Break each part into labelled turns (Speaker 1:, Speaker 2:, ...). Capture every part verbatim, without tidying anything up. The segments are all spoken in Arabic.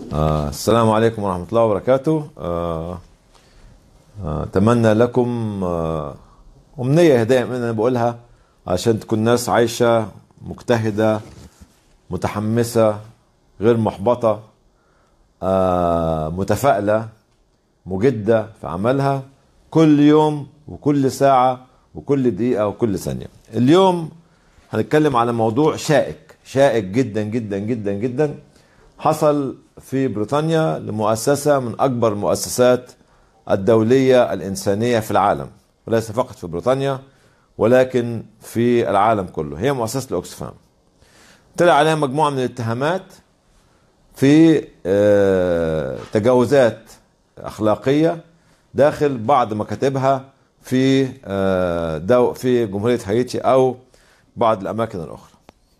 Speaker 1: آه السلام عليكم ورحمة الله وبركاته. آه آه أتمنى لكم آه أمنية دائما أنا بقولها عشان تكون ناس عايشة مجتهدة متحمسة غير محبطة، آه متفائلة مجدة في عملها كل يوم وكل ساعة وكل دقيقة وكل ثانية. اليوم هنتكلم على موضوع شائك شائك جدا جدا جدا جدا حصل في بريطانيا لمؤسسة من أكبر المؤسسات الدولية الإنسانية في العالم، وليس فقط في بريطانيا ولكن في العالم كله. هي مؤسسة الأوكسفام. طلع عليها مجموعة من الاتهامات في تجاوزات أخلاقية داخل بعض مكاتبها في دو في جمهورية هايتي أو بعض الأماكن الأخرى.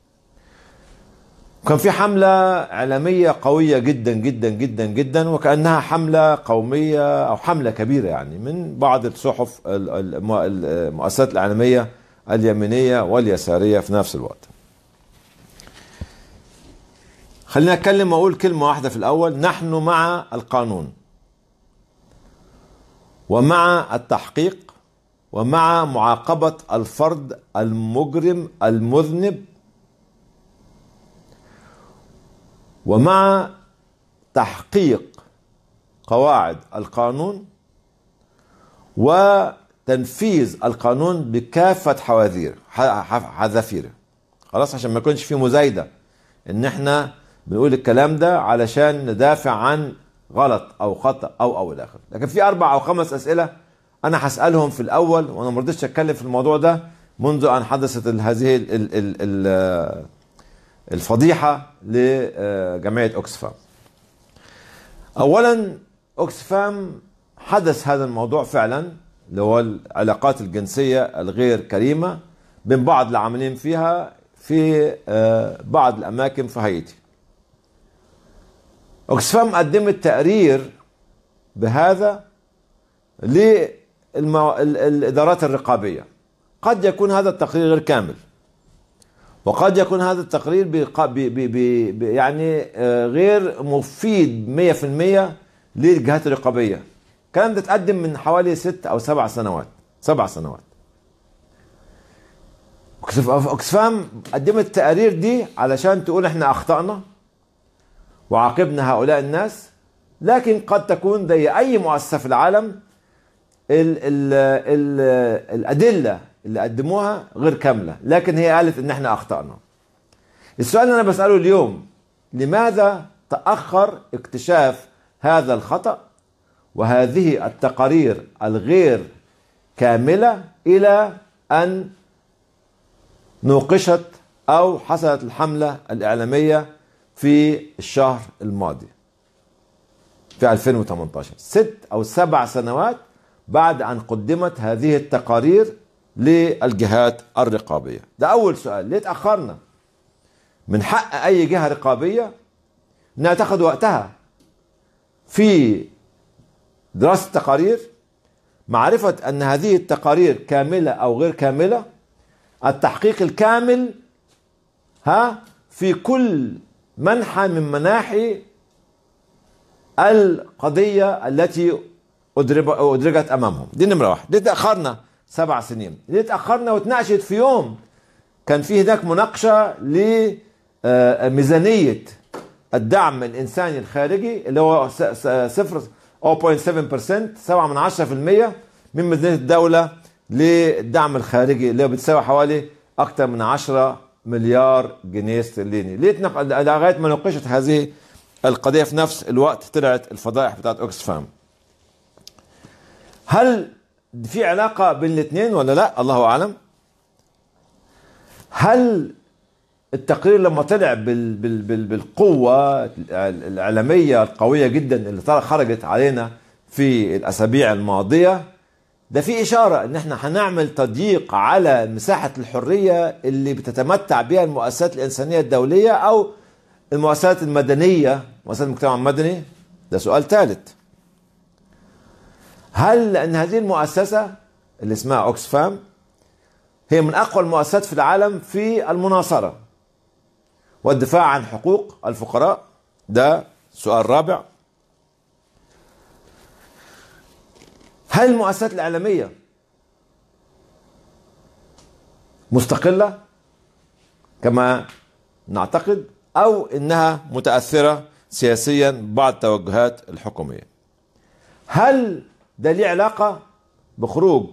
Speaker 1: كان في حملة إعلامية قوية جدا جدا جدا جدا، وكأنها حملة قومية أو حملة كبيرة يعني من بعض الصحف المؤسسات الإعلامية اليمينية واليسارية في نفس الوقت. خلينا أتكلم وأقول كلمة واحدة في الأول: نحن مع القانون ومع التحقيق ومع معاقبة الفرد المجرم المذنب ومع تحقيق قواعد القانون وتنفيذ القانون بكافة حواذير حذافيره. خلاص، عشان ما يكونش في مزايدة ان احنا بنقول الكلام ده علشان ندافع عن غلط او خطأ او او الاخر. لكن في اربع او خمس اسئلة انا هسألهم في الاول، وانا ما رضيتش اتكلم في الموضوع ده منذ ان حدثت هذه ال ال ال ال الفضيحة لجمعية أوكسفام. أولا، أوكسفام حدث هذا الموضوع فعلا اللي هو العلاقات الجنسية الغير كريمة بين بعض العاملين فيها في بعض الأماكن في هايتي. أوكسفام قدمت تقرير بهذا للإدارات الرقابية. قد يكون هذا التقرير غير كامل، وقد يكون هذا التقرير بي بي بي يعني غير مفيد مية في المية للجهات الرقابية. الكلام ده اتقدم من حوالي ست أو سبع سنوات سبع سنوات. أوكسفام قدمت التقارير دي علشان تقول احنا أخطأنا وعاقبنا هؤلاء الناس، لكن قد تكون زي أي مؤسسة في العالم ال ال ال الأدلة اللي قدموها غير كاملة، لكن هي قالت ان احنا اخطأنا. السؤال اللي انا بسأله اليوم: لماذا تأخر اكتشاف هذا الخطأ وهذه التقارير الغير كاملة الى ان نوقشت او حصلت الحملة الاعلامية في الشهر الماضي في ألفين وثمانية عشر؟ ست او سبع سنوات بعد ان قدمت هذه التقارير للجهات الرقابية. ده أول سؤال: ليه تأخرنا؟ من حق أي جهة رقابية أنها تاخد وقتها في دراسة التقارير، معرفة أن هذه التقارير كاملة أو غير كاملة، التحقيق الكامل ها في كل منحى من مناحي القضية التي أدرجت أمامهم. دي نمرة واحد. ليه تأخرنا سبع سنين؟ ليه تأخرنا وتناقشت في يوم كان فيه هناك مناقشة لميزانية الدعم الإنساني الخارجي اللي هو صفر صفر سبعة بالمية سبعة من عشرة في المية من ميزانية الدولة للدعم الخارجي اللي بتساوي حوالي أكثر من عشرة مليار جنيه استرليني. ليه لغاية ما ناقشت هذه القضية في نفس الوقت طلعت الفضائح بتاعت أوكسفام؟ هل في علاقة بين الاثنين ولا لا؟ الله أعلم. هل التقرير لما طلع بال بال بال بالقوة الإعلامية القوية جدا اللي خرجت علينا في الأسابيع الماضية، ده في إشارة إن احنا هنعمل تضييق على مساحة الحرية اللي بتتمتع بها المؤسسات الإنسانية الدولية أو المؤسسات المدنية، مؤسسات المجتمع المدني؟ ده سؤال ثالث. هل لأن هذه المؤسسة اللي اسمها أوكسفام هي من أقوى المؤسسات في العالم في المناصرة والدفاع عن حقوق الفقراء؟ ده السؤال الرابع: هل المؤسسات الإعلامية مستقلة كما نعتقد، أو إنها متأثرة سياسيا ببعض التوجهات الحكومية؟ هل ده ليه علاقة بخروج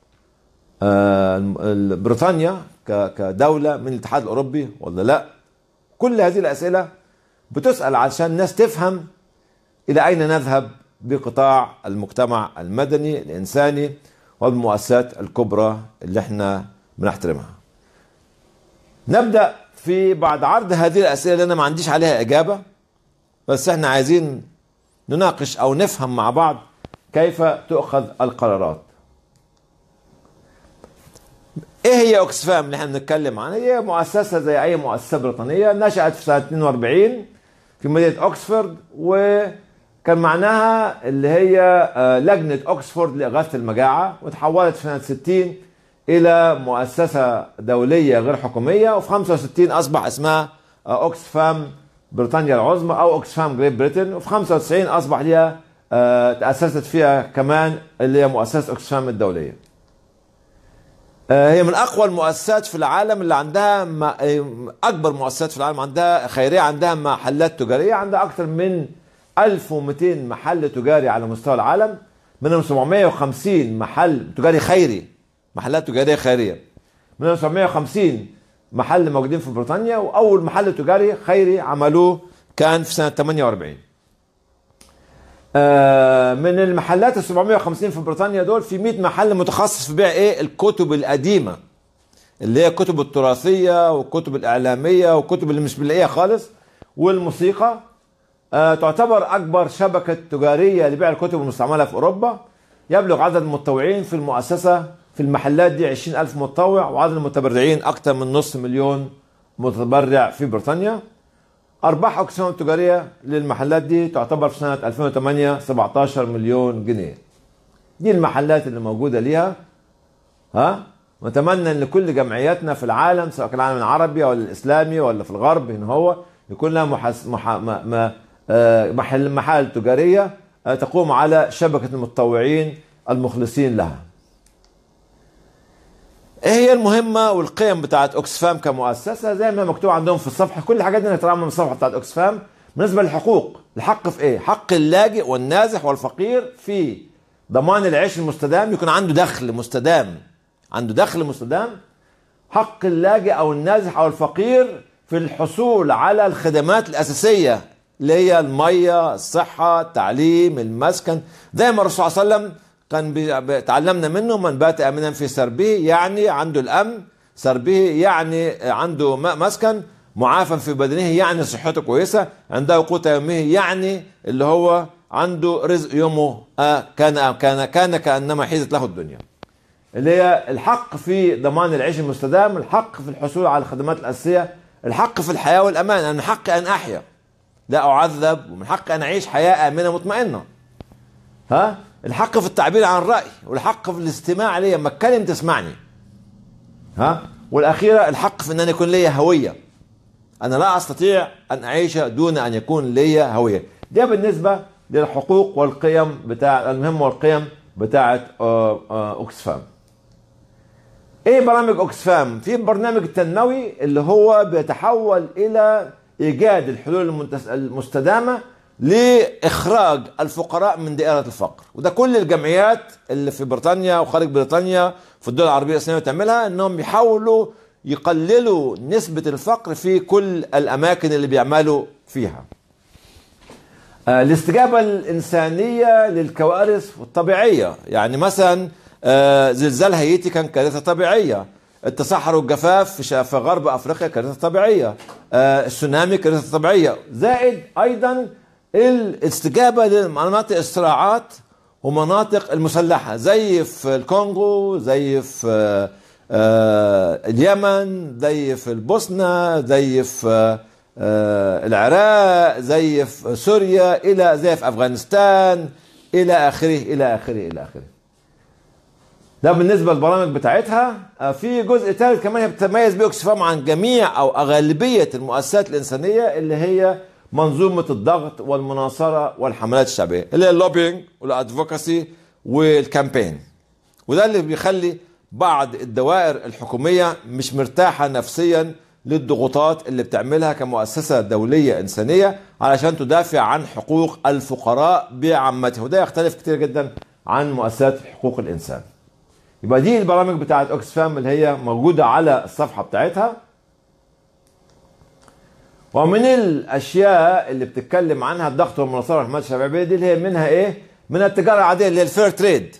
Speaker 1: بريطانيا كدولة من الاتحاد الأوروبي ولا لا؟ كل هذه الأسئلة بتسأل عشان الناس تفهم إلى أين نذهب بقطاع المجتمع المدني الإنساني والمؤسسات الكبرى اللي احنا بنحترمها. نبدأ في بعد عرض هذه الأسئلة اللي أنا ما عنديش عليها إجابة، بس احنا عايزين نناقش أو نفهم مع بعض كيف تؤخذ القرارات. ايه هي اوكسفام اللي احنا بنتكلم عنها؟ هي مؤسسة زي أي مؤسسة بريطانية، نشأت في سنة اثنين وأربعين في مدينة أوكسفورد، وكان معناها اللي هي لجنة أوكسفورد لإغاثة المجاعة، وتحولت في سنة ستين إلى مؤسسة دولية غير حكومية، وفي خمسة وستين أصبح اسمها أوكسفام بريطانيا العظمى أو أوكسفام جريت بريتن، وفي خمسة وتسعين أصبح لها تأسست فيها كمان اللي هي مؤسسة أوكسفام الدولية. هي من أقوى المؤسسات في العالم اللي عندها أكبر مؤسسات في العالم، عندها خيرية، عندها محلات تجارية، عندها أكثر من ألف ومئتين محل تجاري على مستوى العالم، منهم سبعمئة وخمسين محل تجاري خيري، محلات تجارية خيرية، منهم سبعمئة وخمسين محل موجودين في بريطانيا، وأول محل تجاري خيري عملوه كان في سنة ثمانية وأربعين. من المحلات ال سبعمئة وخمسين في بريطانيا دول في مئة محل متخصص في بيع ايه؟ الكتب القديمة اللي هي الكتب التراثية والكتب الإعلامية والكتب اللي مش بنلاقيها خالص، والموسيقى. آه تعتبر أكبر شبكة تجارية لبيع الكتب المستعملة في أوروبا. يبلغ عدد المتطوعين في المؤسسة في المحلات دي عشرين ألف متطوع، وعدد المتبرعين أكثر من نصف مليون متبرع في بريطانيا. أرباح أوكسفام التجارية للمحلات دي تعتبر في سنة ألفين وثمانية سبعة عشر مليون جنيه. دي المحلات اللي موجودة ليها. ها نتمنى ان كل جمعياتنا في العالم، سواء كان العالم العربي ولا الاسلامي ولا في الغرب، ان هو يكون لها محس... مح... ما... ما... محل محال تجارية تقوم على شبكة المتطوعين المخلصين لها. ايه هي المهمة والقيم بتاعت اوكسفام كمؤسسة؟ زي ما مكتوب عندهم في الصفحة، كل الحاجات دي نترعى من الصفحة بتاعت اوكسفام. بالنسبة للحقوق، الحق في ايه؟ حق اللاجئ والنازح والفقير في ضمان العيش المستدام، يكون عنده دخل مستدام، عنده دخل مستدام. حق اللاجئ او النازح او الفقير في الحصول على الخدمات الاساسية اللي هي المية، الصحة، التعليم، المسكن، زي ما الرسول صلى الله عليه وسلم كان تعلمنا منه: من بات امنا في سربه، يعني عنده الامن، سربه يعني عنده مسكن، معافى في بدنه يعني صحته كويسه، عنده قوت يومه يعني اللي هو عنده رزق يومه، آه كان كان كان كانما حيزت له الدنيا. اللي هي الحق في ضمان العيش المستدام، الحق في الحصول على الخدمات الاساسيه، الحق في الحياه والامان. انا من حقي ان احيا لا اعذب، ومن حقي ان اعيش حياه امنه مطمئنه. ها الحق في التعبير عن الرأي، والحق في الاستماع لي لما اتكلم تسمعني. ها والاخيره الحق في ان انا يكون لي هويه، انا لا استطيع ان اعيش دون ان يكون لي هويه. ده بالنسبه للحقوق والقيم بتاع المهمه والقيم بتاعه اوكسفام. ايه برامج اوكسفام؟ في برنامج التنموي اللي هو بيتحول الى ايجاد الحلول المستدامه لإخراج الفقراء من دائرة الفقر، وده كل الجمعيات اللي في بريطانيا وخارج بريطانيا في الدول العربية الإسلامية تعملها، إنهم يحاولوا يقللوا نسبة الفقر في كل الأماكن اللي بيعملوا فيها. آه الاستجابة الإنسانية للكوارث الطبيعية، يعني مثلا آه زلزال هايتي كان كارثة طبيعية، التصحر والجفاف في, في غرب أفريقيا كارثة طبيعية، آه السونامي كارثة طبيعية، زائد أيضا الاستجابة لمناطق الصراعات ومناطق المسلحة زي في الكونغو، زي في اليمن، زي في البوسنة، زي في العراق، زي في سوريا، إلى زي في أفغانستان، إلى آخره إلى آخره إلى آخره. ده بالنسبة للبرامج بتاعتها. في جزء ثالث كمان بتتميز بيه اوكسفام عن جميع أو غالبية المؤسسات الإنسانية، اللي هي منظومه الضغط والمناصره والحملات الشعبيه اللي هي اللوبينج والادفوكاسي والكامبين. وده اللي بيخلي بعض الدوائر الحكوميه مش مرتاحه نفسيا للضغوطات اللي بتعملها كمؤسسه دوليه انسانيه علشان تدافع عن حقوق الفقراء بعامتها، وده يختلف كتير جدا عن مؤسسات حقوق الانسان. يبقى دي البرامج بتاعت اوكسفام اللي هي موجوده على الصفحه بتاعتها. ومن الاشياء اللي بتتكلم عنها الضغط والمناصره والحملات الشعبيه دي اللي هي منها ايه؟ من التجاره العاديه اللي هي الفير تريد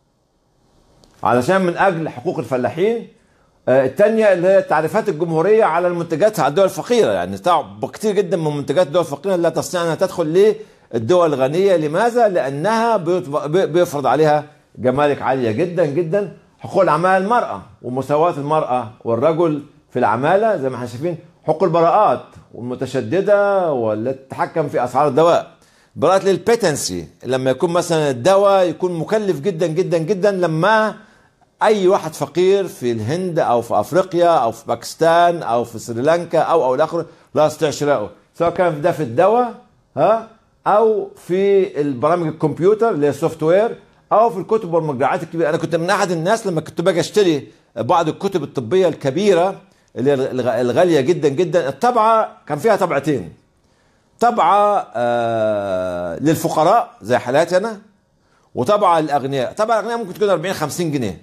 Speaker 1: علشان من اجل حقوق الفلاحين. آه الثانيه اللي هي التعريفات الجمهوريه على المنتجات على الدول الفقيره، يعني كتير جدا من منتجات الدول الفقيره لا تستطيع انها تدخل للدول الغنيه. لماذا؟ لانها بيفرض عليها جمارك عاليه جدا جدا. حقوق العماله المراه ومساواه المراه والرجل في العماله زي ما احنا شايفين. حقوق البراءات والمتشدده والتي تتحكم في اسعار الدواء. براءة للبيتنسي لما يكون مثلا الدواء يكون مكلف جدا جدا جدا، لما اي واحد فقير في الهند او في افريقيا او في باكستان او في سريلانكا او او الاخر لا يستطيع شراؤه، سواء كان ده في الدواء ها او في البرامج الكمبيوتر اللي هي السوفت وير او في الكتب والمراجعات الكبيره. انا كنت من احد الناس لما كنت باجي اشتري بعض الكتب الطبيه الكبيره اللي هي الغاليه جدا جدا، الطبعه كان فيها طبعتين، طبعه آه للفقراء زي حالاتي انا، وطبعه للاغنياء. طبعا الاغنياء ممكن تكون أربعين خمسين جنيه،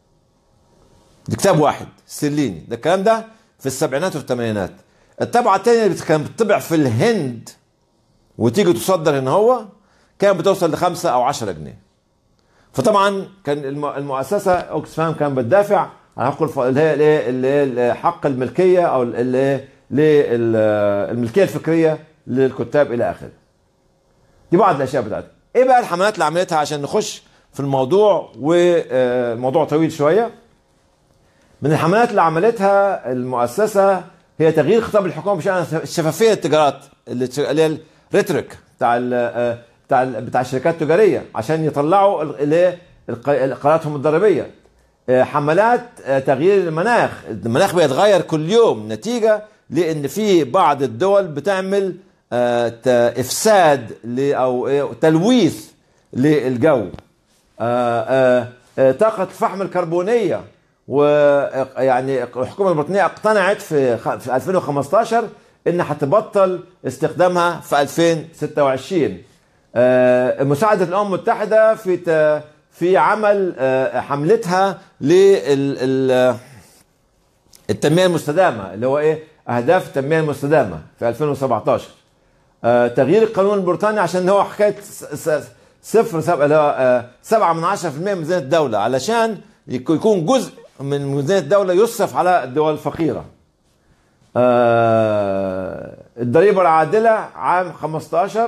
Speaker 1: ده كتاب واحد استرليني. ده الكلام ده في السبعينات والثمانينات. الطبعه الثانيه اللي كانت بتطبع في الهند وتيجي تصدر هنا هو كانت بتوصل لخمسة او عشرة جنيه. فطبعا كان المؤسسه اوكسفام كان بتدافع عن حق اللي هي اللي حق الملكيه او اللي الملكيه الفكريه للكتاب الى اخره. دي بعض الاشياء بتاعتها. ايه بقى الحملات اللي عملتها عشان نخش في الموضوع، وموضوع طويل شويه. من الحملات اللي عملتها المؤسسه هي تغيير خطاب الحكومه بشان الشفافيه التجارات اللي هي الريتريك بتاع ال بتاع ال بتاع الشركات التجاريه عشان يطلعوا قراراتهم الضريبيه. حملات تغيير المناخ، المناخ بيتغير كل يوم نتيجه لان في بعض الدول بتعمل افساد او تلويث للجو. طاقه الفحم الكربونيه، ويعني الحكومه البريطانيه اقتنعت في في ألفين وخمستاشر ان هتبطل استخدامها في ألفين وستة وعشرين. مساعده الامم المتحده في في عمل حملتها للتنميه المستدامه اللي هو ايه اهداف التنميه المستدامه في ألفين وسبعتاشر. تغيير القانون البريطاني عشان هو حكايه صفر سبعة من عشرة في المية من ميزانيه الدوله علشان يكون جزء من ميزانيه الدوله يصرف على الدول الفقيره. الضريبه العادله عام خمستاشر.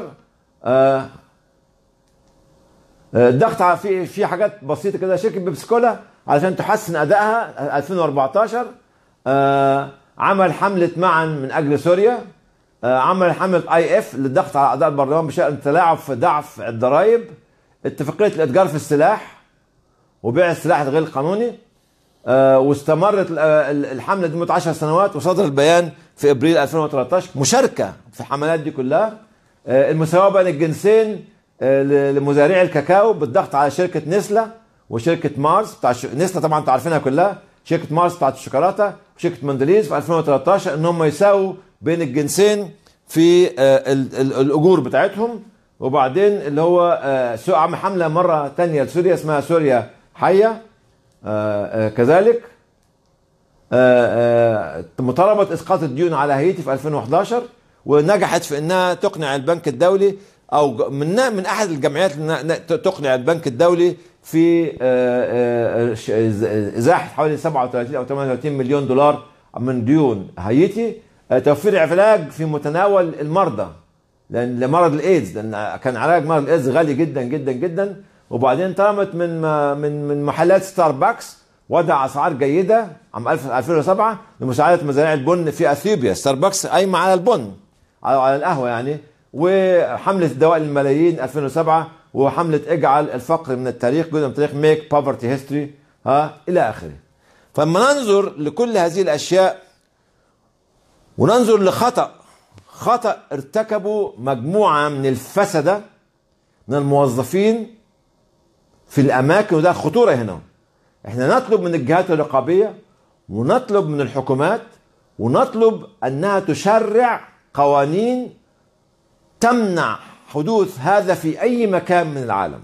Speaker 1: الضغط على في في حاجات بسيطه كده. شركه بيبسكولا علشان تحسن ادائها ألفين وأربعتاشر عمل حمله معا من اجل سوريا. عمل حمله اي اف للضغط على اعضاء البرلمان بشان التلاعب في ضعف الضرائب. اتفاقيه الاتجار في السلاح وبيع السلاح الغير القانوني. واستمرت الحمله لمده عشر سنوات وصدر البيان في ابريل ألفين وثلاثة عشر. مشاركه في الحملات دي كلها. المساواه بين الجنسين لمزارعي الكاكاو بالضغط على شركه نسله وشركه مارس بتاع ش... نسله طبعا انتوا عارفينها كلها، شركه مارس بتاعت الشوكولاته وشركه مندليز في ألفين وثلاثة عشر ان هم يساووا بين الجنسين في الاجور بتاعتهم. وبعدين اللي هو عمل حمله مره ثانيه لسوريا اسمها سوريا حيه. كذلك مطالبه اسقاط الديون على هايتي في ألفين وأحد عشر، ونجحت في انها تقنع البنك الدولي او من من احد الجمعيات تقنع البنك الدولي في ازاحه حوالي سبعة وثلاثين او ثمانية وثلاثين مليون دولار من ديون هايتي. توفير علاج في متناول المرضى لان لمرض الايدز، لان كان علاج مرض الايدز غالي جدا جدا جدا. وبعدين طلبت من من من محلات ستاربكس وضع اسعار جيده عام ألفين وسبعة لمساعده مزارعي البن في اثيوبيا. ستاربكس قايمه على البن على القهوه يعني. وحمله الدواء للملايين ألفين وسبعة، وحمله اجعل الفقر من التاريخ جزء من التاريخ ميك بوفرتي هيستوري ها الى اخره. فلما ننظر لكل هذه الاشياء وننظر لخطأ خطأ ارتكبوا مجموعة من الفسدة من الموظفين في الأماكن، وده الخطورة هنا. احنا نطلب من الجهات الرقابية ونطلب من الحكومات ونطلب أنها تشرع قوانين تمنع حدوث هذا في أي مكان من العالم،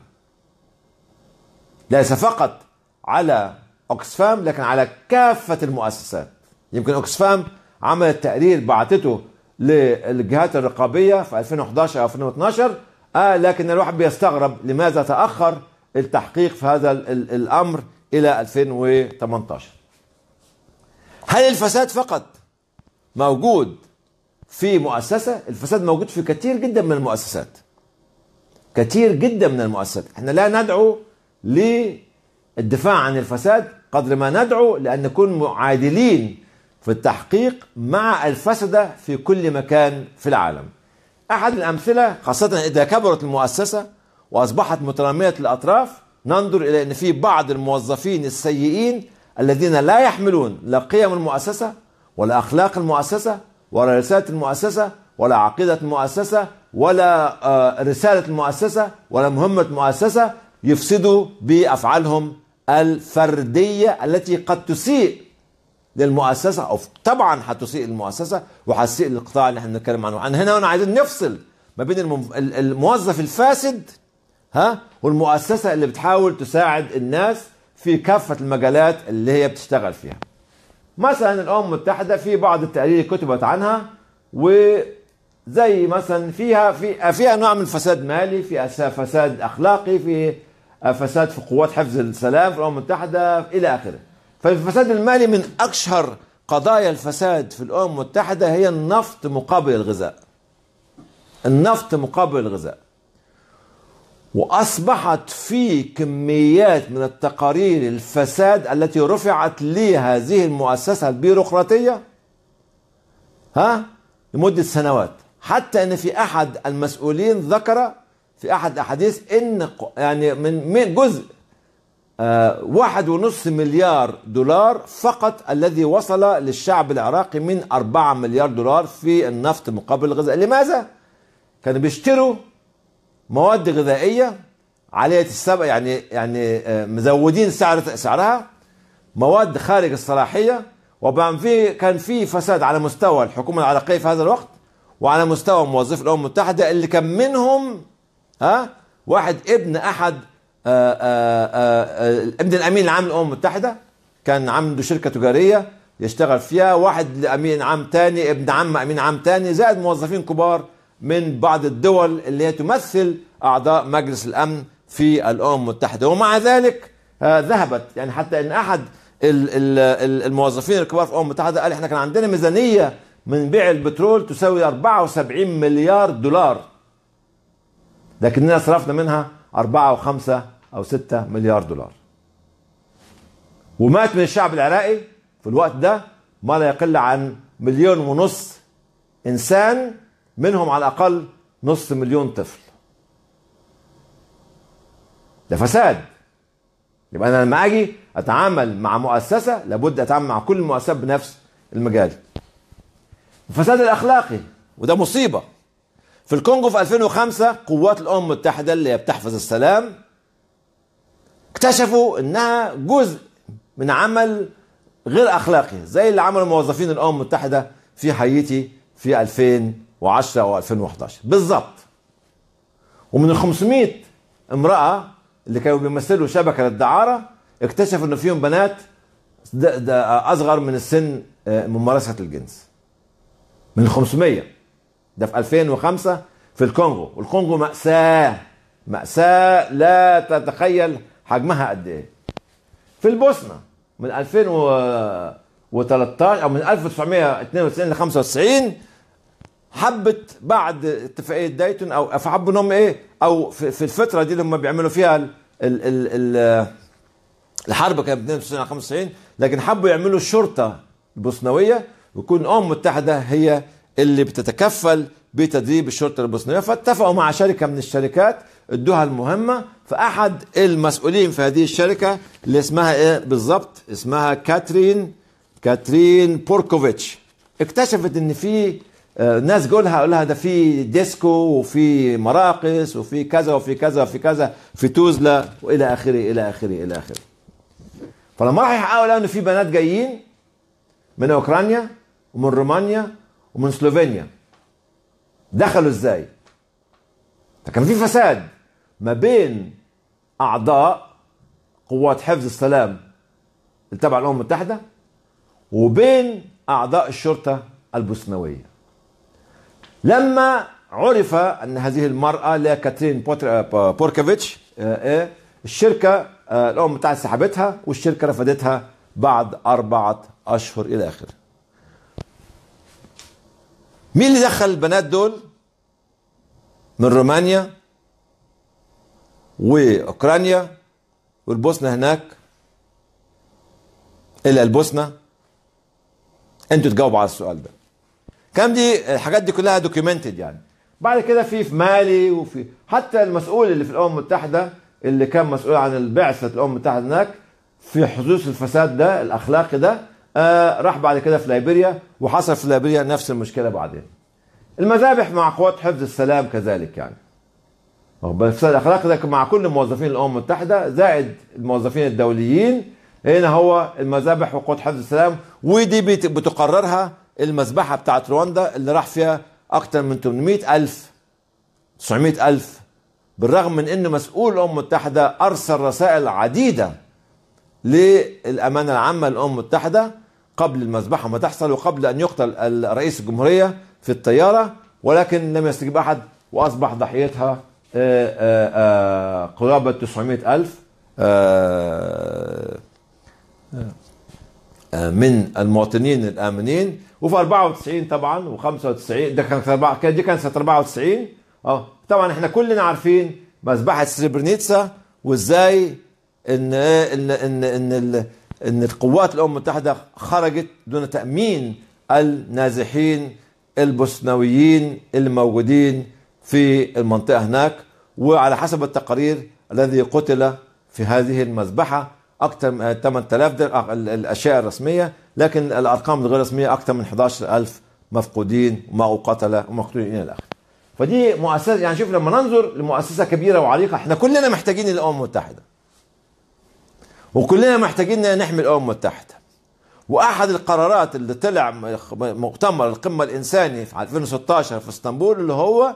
Speaker 1: ليس فقط على أوكسفام لكن على كافة المؤسسات. يمكن أوكسفام عملت تقرير بعثته للجهات الرقابية في ألفين وإحدى عشر أو ألفين واثني عشر، آه لكن الواحد بيستغرب لماذا تأخر التحقيق في هذا الأمر إلى ألفين وثمانية عشر. هل الفساد فقط موجود في مؤسسة؟ الفساد موجود في كثير جدا من المؤسسات، كثير جدا من المؤسسات. احنا لا ندعو للدفاع عن الفساد قدر ما ندعو لأن نكون معادلين في التحقيق مع الفسدة في كل مكان في العالم. أحد الأمثلة خاصة إذا كبرت المؤسسة وأصبحت مترامية الأطراف، ننظر إلى أن في بعض الموظفين السيئين الذين لا يحملون لا قيم المؤسسة ولا أخلاق المؤسسة ولا رسالة المؤسسة ولا عقيدة المؤسسة ولا رسالة المؤسسة ولا مهمة المؤسسة، يفسدوا بأفعالهم الفردية التي قد تسيء للمؤسسة، أو طبعا هتسيء للمؤسسة وهتسيء للقطاع اللي احنا بنتكلم عنه. عن هنا وانا عايزين نفصل ما بين الموظف الفاسد ها والمؤسسة اللي بتحاول تساعد الناس في كافة المجالات اللي هي بتشتغل فيها. مثلا الأمم المتحدة في بعض التقارير كتبت عنها، وزي مثلا فيها في في أنواع من الفساد مالي، في فساد أخلاقي، في فساد في قوات حفظ السلام في الأمم المتحدة إلى آخره. فالفساد المالي من أشهر قضايا الفساد في الأمم المتحدة هي النفط مقابل الغذاء. النفط مقابل الغذاء. وأصبحت في كميات من التقارير الفساد التي رفعت لهذه المؤسسة البيروقراطية ها لمدة سنوات، حتى أن في أحد المسؤولين ذكر في أحد الأحاديث إن يعني من جزء آه واحد ونصف مليار دولار فقط الذي وصل للشعب العراقي من أربعة مليار دولار في النفط مقابل الغذاء. لماذا؟ كانوا بيشتروا مواد غذائية عالية السبع، يعني يعني آه مزودين سعر سعرها، مواد خارج الصلاحية. وبعد في كان في فساد على مستوى الحكومة العراقية في هذا الوقت وعلى مستوى موظفي الأمم المتحدة، اللي كان منهم ها واحد ابن أحد آآ آآ ابن الأمين العام للأمم المتحدة، كان عنده شركة تجارية يشتغل فيها، واحد لأمين عام تاني ابن عم أمين عام تاني، زائد موظفين كبار من بعض الدول اللي هي تمثل أعضاء مجلس الأمن في الأمم المتحدة. ومع ذلك ذهبت يعني حتى أن أحد الموظفين الكبار في الأمم المتحدة قال احنا كان عندنا ميزانية من بيع البترول تساوي أربعة وسبعين مليار دولار، لكننا صرفنا منها أربعة وخمسة أو ستة مليار دولار. ومات من الشعب العراقي في الوقت ده ما لا يقل عن مليون ونص إنسان، منهم على الأقل نص مليون طفل. ده فساد. يبقى أنا لما أجي أتعامل مع مؤسسة لابد أتعامل مع كل المؤسسات بنفس المجال. الفساد الأخلاقي وده مصيبة. في الكونغو في ألفين وخمسة قوات الأمم المتحدة اللي بتحفظ السلام اكتشفوا انها جزء من عمل غير اخلاقي زي اللي عملوا موظفين الأمم المتحدة في هايتي في ألفين وعشرة او ألفين وإحدى عشر بالضبط. ومن ال خمسمائة امرأة اللي كانوا بيمثلوا شبكة للدعارة اكتشفوا ان فيهم بنات ده ده اصغر من السن ممارسة الجنس. من خمسمائة ده في ألفين وخمسة في الكونغو. والكونغو مأساة مأساة لا تتخيل حجمها قد ايه. في البوسنة من ألفين وثلاثة عشر او من ألف وتسعمائة واثنين وتسعين ل خمسة وتسعين حبت بعد اتفاقية دايتون او فحبوا انهم ايه او في الفترة دي اللي هم بيعملوا فيها ال ال ال الحرب كانت اثنين وتسعين ل خمسة وتسعين، لكن حبوا يعملوا الشرطة البوسنوية ويكون الأمم المتحدة هي اللي بتتكفل بتدريب الشرطة البوسنية. فاتفقوا مع شركة من الشركات ادوها المهمة. فأحد المسؤولين في هذه الشركة اللي اسمها ايه بالضبط اسمها كاترين كاترين بوركوفيتش اكتشفت ان في الناس جولها اقول لها ده في ديسكو وفي مراقص وفي كذا وفي كذا وفي كذا في توزلا والى اخره الى اخره الى اخره. فلما راح يحققوا لقوا ان في بنات جايين من اوكرانيا ومن رومانيا ومن سلوفينيا. دخلوا ازاي؟ فكان في فساد ما بين اعضاء قوات حفظ السلام التابعه للامم المتحده وبين اعضاء الشرطه البوسنويه. لما عرف ان هذه المراه اللي هي كاترين بوركوفيتش الشركه الامم المتحده سحبتها والشركه رفضتها بعد اربعه اشهر الى اخره. مين اللي دخل البنات دول من رومانيا واوكرانيا والبوسنه هناك الى البوسنه؟ انتوا تجاوبوا على السؤال ده. كام دي الحاجات دي كلها دوكيومنتد يعني. بعد كده في في مالي وفي حتى المسؤول اللي في الامم المتحده اللي كان مسؤول عن البعثه الامم المتحده هناك في حدوث الفساد ده الاخلاقي ده آه راح بعد كده في ليبيريا وحصل في ليبيريا نفس المشكله بعدين. المذابح مع قوات حفظ السلام كذلك يعني. الفساد الاخلاقي ده مع كل موظفين الامم المتحده زائد الموظفين الدوليين. هنا هو المذابح وقوات حفظ السلام ودي بتقررها المذبحه بتاعت رواندا اللي راح فيها اكثر من ثمانمائة ألف تسعمائة ألف، بالرغم من انه مسؤول الامم المتحده ارسل رسائل عديده للامانه العامه للامم المتحده قبل المذبحه ما تحصل وقبل ان يقتل رئيس الجمهوريه في الطياره، ولكن لم يستجيب احد واصبح ضحيتها قرابه تسعمائة ألف من المواطنين الامنين. وفي أربعة وتسعين طبعا وخمسة وتسعين ده كان دي كانت سنه أربعة وتسعين. اه طبعا احنا كلنا عارفين مذبحه سريبرنيتسا وازاي ان ان ان ان ان القوات الامم المتحده خرجت دون تامين النازحين البوسنويين اللي موجودين في المنطقه هناك. وعلى حسب التقارير الذي قتل في هذه المذبحه اكثر من ثمانية آلاف الاشياء الرسميه، لكن الارقام الغير رسميه اكثر من أحد عشر ألف مفقودين وقتلى ومقتولين الى اخره. فدي مؤسسه يعني شوف لما ننظر لمؤسسه كبيره وعريقه احنا كلنا محتاجين الامم المتحده وكلنا محتاجين ان نحمي الامم المتحده. واحد القرارات اللي طلع مؤتمر القمه الانساني في ألفين وستة عشر في اسطنبول اللي هو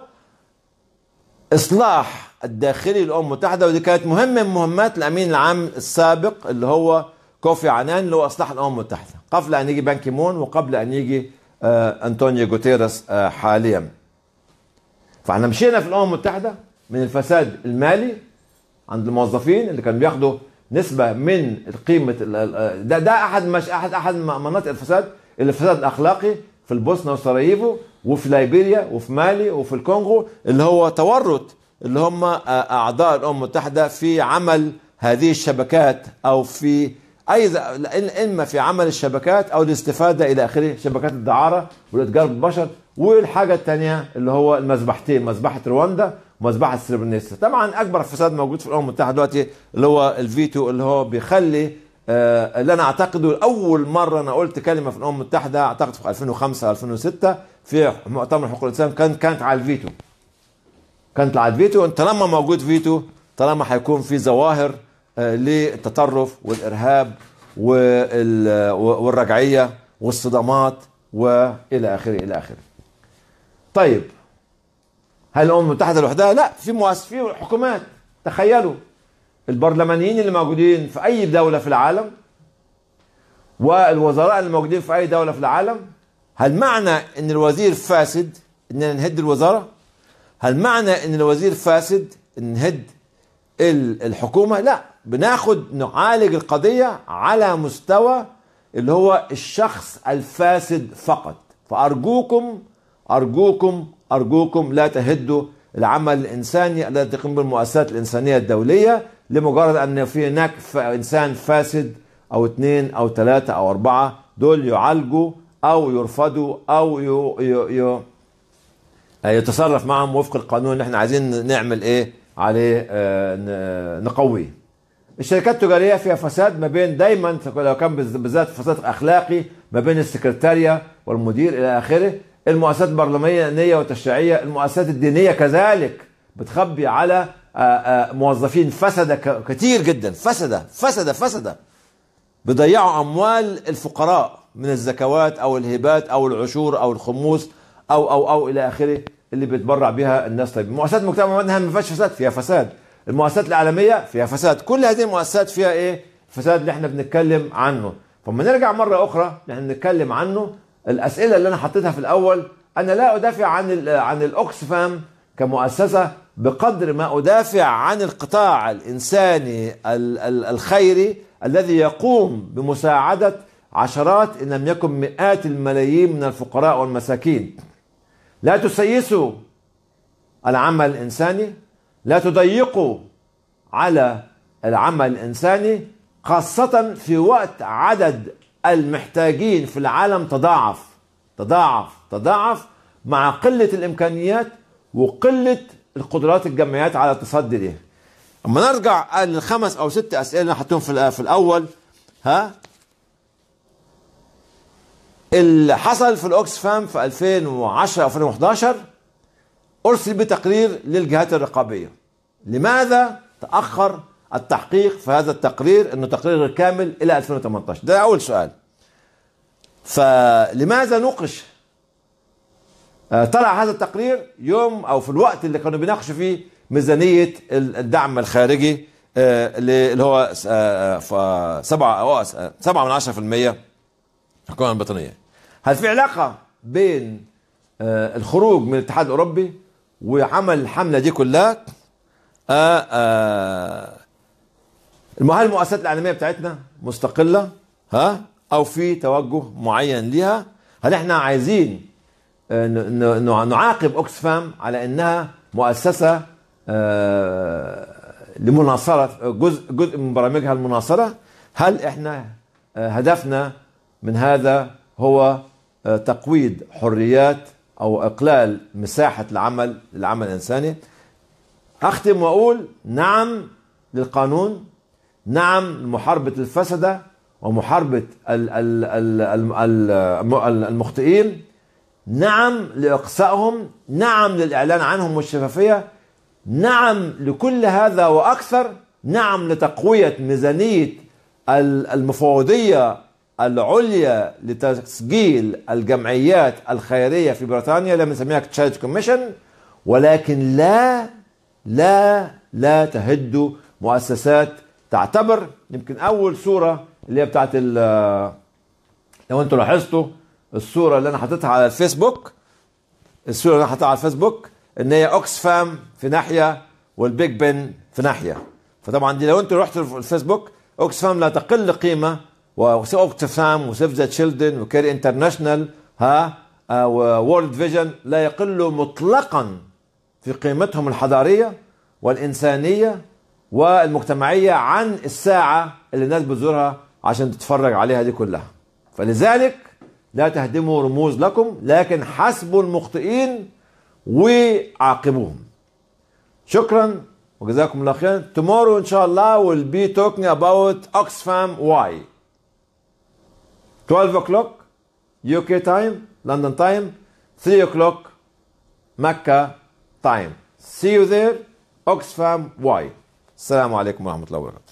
Speaker 1: اصلاح الداخلي للامم المتحده، ودي كانت مهمه من مهمات الامين العام السابق اللي هو كوفي عنان اللي هو اصلاح الامم المتحده قبل ان يجي بان كيمون وقبل ان يجي آه انطونيو غوتيريس آه حاليا. فاحنا مشينا في الامم المتحده من الفساد المالي عند الموظفين اللي كانوا بياخدوا نسبه من قيمه ده ده احد مش احد احد مناطق الفساد. الفساد الاخلاقي في البوسنه وسراييفو وفي ليبيريا وفي مالي وفي الكونغو اللي هو تورط اللي هم اعضاء الامم المتحده في عمل هذه الشبكات او في اي اما في عمل الشبكات او الاستفاده الى اخره، شبكات الدعاره والاتجار بالبشر. والحاجه الثانيه اللي هو المذبحتين، مذبحه رواندا ومذبحه سريبرنيتسا. طبعا اكبر فساد موجود في الامم المتحده دلوقتي اللي هو الفيتو اللي هو بيخلي آه اللي انا اعتقده اول مره انا قلت كلمه في الامم المتحده اعتقد في ألفين وخمسة ألفين وستة في مؤتمر حقوق الانسان كانت كانت على الفيتو. كانت على الفيتو. طالما موجود فيتو طالما هيكون في ظواهر آه للتطرف والارهاب والرجعيه والصدامات والى اخره الى اخره. طيب هل الامم المتحده لوحدها؟ لا، في مؤسسات في حكومات. تخيلوا البرلمانيين اللي موجودين في اي دوله في العالم والوزراء اللي موجودين في اي دوله في العالم، هل معنى ان الوزير فاسد اننا نهد الوزاره؟ هل معنى ان الوزير فاسد ان نهد الحكومه؟ لا، بناخد نعالج القضيه على مستوى اللي هو الشخص الفاسد فقط. فارجوكم ارجوكم ارجوكم لا تهدوا العمل الانساني الذي تقوم بالمؤسسات الانسانيه الدوليه لمجرد ان في هناك انسان فاسد او اثنين او ثلاثه او اربعه دول يعالجوا او يرفضوا او ي... ي... ي... يتصرف معهم وفق القانون اللي احنا عايزين نعمل ايه عليه آه نقويه. الشركات التجاريه فيها فساد ما بين دايما لو كان بالذات فساد اخلاقي ما بين السكرتاريه والمدير الى اخره. المؤسسات البرلمانيه والتشريعيه، المؤسسات الدينيه كذلك بتخبي على موظفين فسده كتير جدا، فسده فسده فسده بيضيعوا اموال الفقراء من الزكوات او الهبات او العشور او الخموس او او او الى اخره اللي بيتبرع بها الناس. طيب مؤسسات المجتمع المدني ما فيهاش فساد؟ فيها فساد. المؤسسات الاعلاميه فيها فساد. كل هذه المؤسسات فيها ايه؟ الفساد اللي احنا بنتكلم عنه. فلما نرجع مره اخرى نحن نتكلم عنه، الاسئله اللي انا حطيتها في الاول، انا لا ادافع عن عن الاوكسفام كمؤسسه بقدر ما ادافع عن القطاع الانساني الخيري الذي يقوم بمساعده عشرات ان لم يكن مئات الملايين من الفقراء والمساكين. لا تسيسوا العمل الانساني، لا تضيقوا على العمل الانساني، خاصة في وقت عدد المحتاجين في العالم تضاعف تضاعف تضاعف مع قلة الامكانيات وقلة القدرات الجمعيات على التصدي ليه. اما نرجع للخمس او ست اسئله اللي حطيتهم في في الاول، ها اللي حصل في الاوكسفام في ألفين وعشرة ألفين وأحد عشر ارسل بتقرير للجهات الرقابيه. لماذا تاخر التحقيق في هذا التقرير؟ انه تقرير كامل الى ألفين وثمانية عشر. ده اول سؤال. فلماذا نوقش طلع هذا التقرير يوم او في الوقت اللي كانوا بيناقشوا فيه ميزانيه الدعم الخارجي اللي هو سبعة سبعة من عشرة في المية الحكومه البريطانيه؟ هل في علاقه بين الخروج من الاتحاد الاوروبي وعمل الحمله دي كلها؟ آآ آآ هل المؤسسات الاعلاميه بتاعتنا مستقله ها او في توجه معين ليها؟ هل احنا عايزين نعاقب اوكسفام على انها مؤسسه لمناصره جزء جزء من برامجها المناصره؟ هل احنا هدفنا من هذا هو تقويض حريات او اقلال مساحه العمل العمل الانساني؟ اختم واقول نعم للقانون، نعم لمحاربه الفسده ومحاربه المخطئين، نعم لإقصائهم، نعم للإعلان عنهم والشفافية، نعم لكل هذا وأكثر، نعم لتقوية ميزانية المفوضية العليا لتسجيل الجمعيات الخيرية في بريطانيا اللي بنسميها تشاريتي كوميشن، ولكن لا لا لا تهدوا مؤسسات تعتبر. يمكن أول صورة اللي هي بتاعت لو أنتوا لاحظتوا الصورة اللي أنا حطيتها على الفيسبوك، الصورة اللي أنا حطيتها على الفيسبوك إن هي أوكسفام في ناحية والبيج بن في ناحية. فطبعا دي لو أنتوا رحتوا الفيسبوك، أوكسفام لا تقل قيمة، وأوكسفام وسيف ذا تشيلدرن وكير انترناشونال ها وورلد فيجن لا يقلوا مطلقا في قيمتهم الحضارية والإنسانية والمجتمعية عن الساعة اللي الناس بتزورها عشان تتفرج عليها دي كلها. فلذلك لا تهدموا رموز لكم، لكن حاسبوا المخطئين وعاقبوهم. شكرا وجزاكم الله خير. Tomorrow إن شاء الله we'll be talking about Oxfam why. twelve o'clock U K time, London time, three o'clock Mecca time. See you there. Oxfam why. السلام عليكم ورحمة الله وبركاته.